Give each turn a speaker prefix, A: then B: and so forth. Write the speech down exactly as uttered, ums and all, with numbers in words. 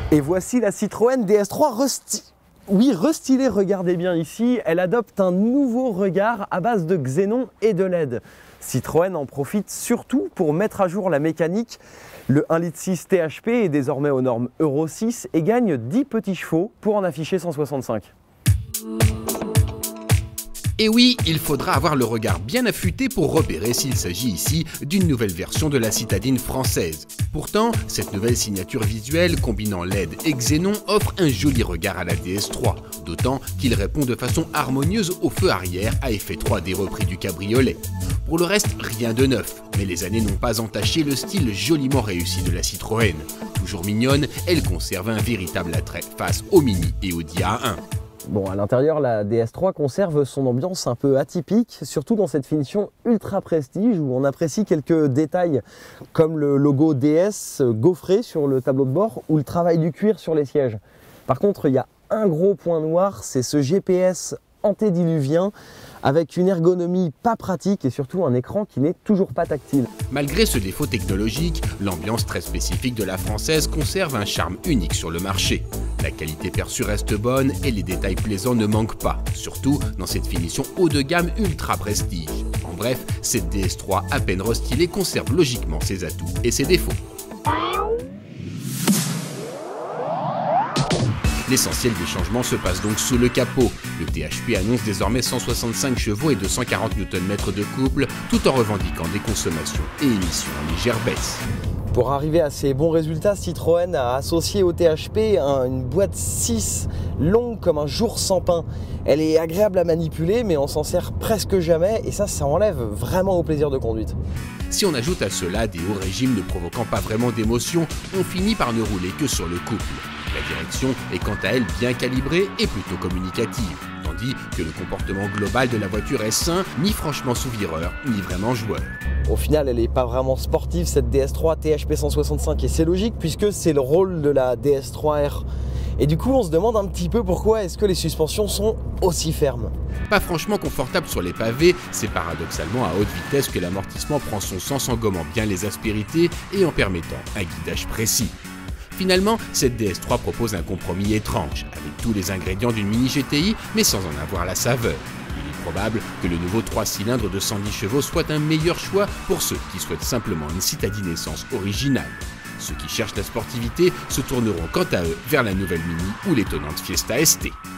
A: Et voici la Citroën D S trois resti... oui, restylée, regardez bien ici, elle adopte un nouveau regard à base de xénon et de L E D. Citroën en profite surtout pour mettre à jour la mécanique. Le un litre six T H P est désormais aux normes Euro six et gagne dix petits chevaux pour en afficher cent soixante-cinq.
B: Et oui, il faudra avoir le regard bien affûté pour repérer s'il s'agit ici d'une nouvelle version de la citadine française. Pourtant, cette nouvelle signature visuelle combinant L E D et xénon offre un joli regard à la D S trois, d'autant qu'il répond de façon harmonieuse au feu arrière à effet trois D repris du cabriolet. Pour le reste, rien de neuf, mais les années n'ont pas entaché le style joliment réussi de la Citroën. Toujours mignonne, elle conserve un véritable attrait face au Mini et au Dia A un.
A: Bon, à l'intérieur, la D S trois conserve son ambiance un peu atypique, surtout dans cette finition ultra prestige où on apprécie quelques détails comme le logo D S gaufré sur le tableau de bord ou le travail du cuir sur les sièges. Par contre, il y a un gros point noir, c'est ce G P S antédiluvien avec une ergonomie pas pratique et surtout un écran qui n'est toujours pas tactile.
B: Malgré ce défaut technologique, l'ambiance très spécifique de la française conserve un charme unique sur le marché. La qualité perçue reste bonne et les détails plaisants ne manquent pas, surtout dans cette finition haut de gamme ultra prestige. En bref, cette D S trois à peine restylée conserve logiquement ses atouts et ses défauts. L'essentiel des changements se passe donc sous le capot. Le T H P annonce désormais cent soixante-cinq chevaux et deux cent quarante newton-mètres de couple, tout en revendiquant des consommations et émissions en légère baisse.
A: Pour arriver à ces bons résultats, Citroën a associé au T H P une boîte six longue comme un jour sans pain. Elle est agréable à manipuler, mais on s'en sert presque jamais et ça, ça enlève vraiment au plaisir de conduite.
B: Si on ajoute à cela des hauts régimes ne provoquant pas vraiment d'émotion, on finit par ne rouler que sur le couple. La direction est quant à elle bien calibrée et plutôt communicative, tandis que le comportement global de la voiture est sain, ni franchement sous-vireur, ni vraiment joueur.
A: Au final, elle n'est pas vraiment sportive cette D S trois T H P cent soixante-cinq et c'est logique puisque c'est le rôle de la D S trois R. Et du coup, on se demande un petit peu pourquoi est-ce que les suspensions sont aussi fermes.
B: Pas franchement confortable sur les pavés, c'est paradoxalement à haute vitesse que l'amortissement prend son sens en gommant bien les aspérités et en permettant un guidage précis. Finalement, cette D S trois propose un compromis étrange, avec tous les ingrédients d'une mini G T I, mais sans en avoir la saveur. Il est probable que le nouveau trois cylindres de cent dix chevaux soit un meilleur choix pour ceux qui souhaitent simplement une citadine essence originale. Ceux qui cherchent la sportivité se tourneront quant à eux vers la nouvelle Mini ou l'étonnante Fiesta S T.